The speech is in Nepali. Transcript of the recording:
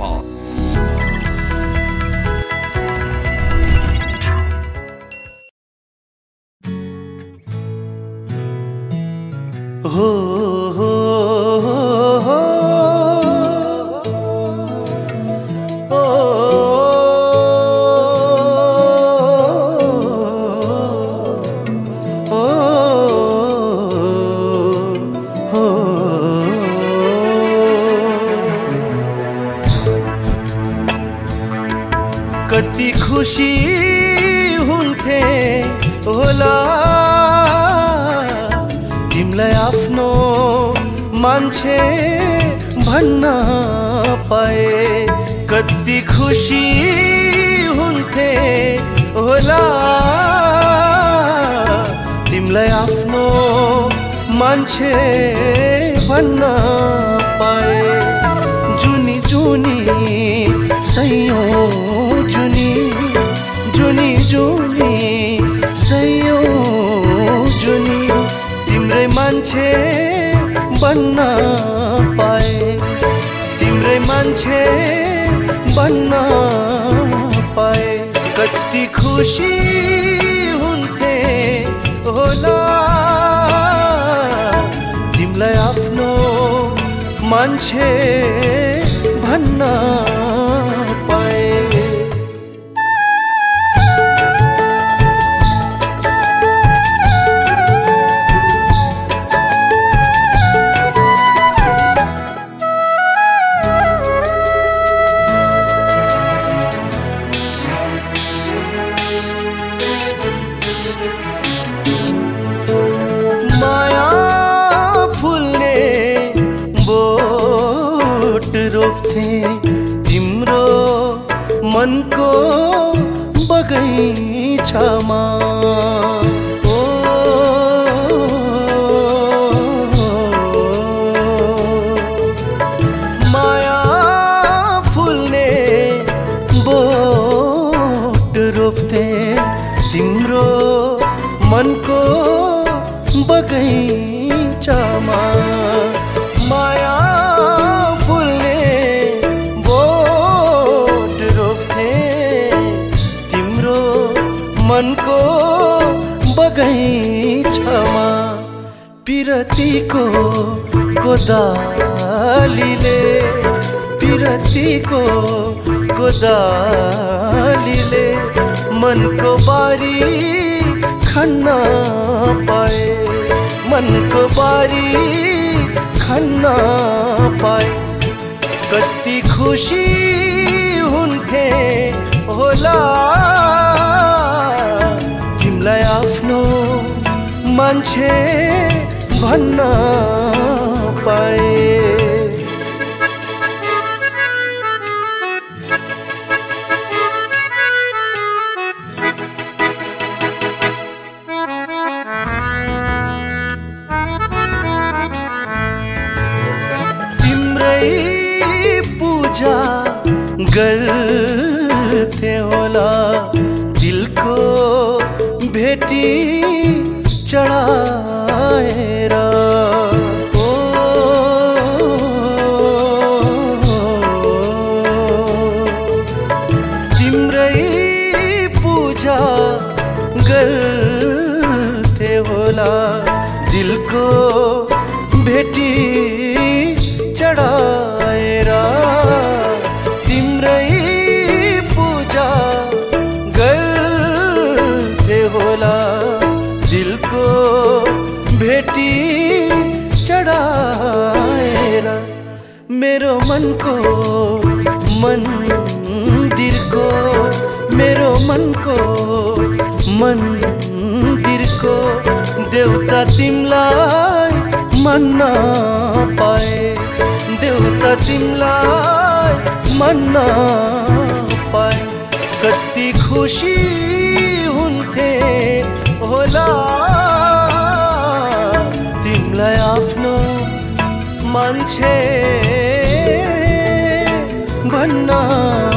Nepal. हो हो हो कति खुशी हुन्थे होला तिमलाई आफ्नो मान्छे भन्न पाए कति खुशी हुन्थे होला तिमलाई आफ्नो मान्छे भन्न पाए जुनी जुनी सैयौं जुनी जुनी जुनी सैयौं जुनी तिम्रै मान्छे बन्न पाए तिम्रै मान्छे बन्न पाए कति खुसी हुन्थे होला तिमीलाई आफ्नो मान्छे भन्न पाए तिम्रो मनको बगैँचामा ओ माया फुल्ने बोट रोप्थे तिम्रो मनको बगैँचामा माया मनको बगैँचामा पिरतीको कोदालीले पिरतीको कोदालीले मनको बारी खन्न पाए मनको बारी खन्न पाए कति खुसी हुन्थे होला तिमीलाई आफ्नो मान्छे भन्न पाए तिम्रै पूजा गर्थे होला दिलको भेटी चढाएर ओ तिम्रै पूजा गर्थे होला दिलको भेटी चढाएर तिम्रै पूजा गर्थे होला दिलको भेटी चढाएर मेरो मनको मन्दिरको मेरो मनको मन्दिरको देउता तिमीलाई मन्न पाए देउता तिमीलाई मन्न पाए कति खुसी हुन्थे होला तिमीलाई आफ्नो मान्छे भन्न